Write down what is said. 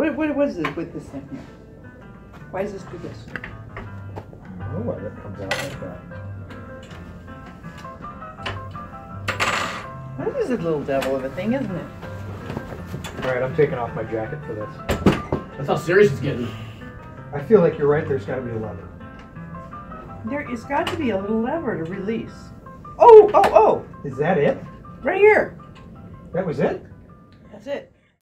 What was it with this thing here? Why does this do this? I don't know why that comes out like that. That is a little devil of a thing, isn't it? Alright, I'm taking off my jacket for this. That's how serious it's getting. I feel like you're right, there's got to be a lever. There's got to be a little lever to release. Oh! Is that it? Right here. That was it? That's it.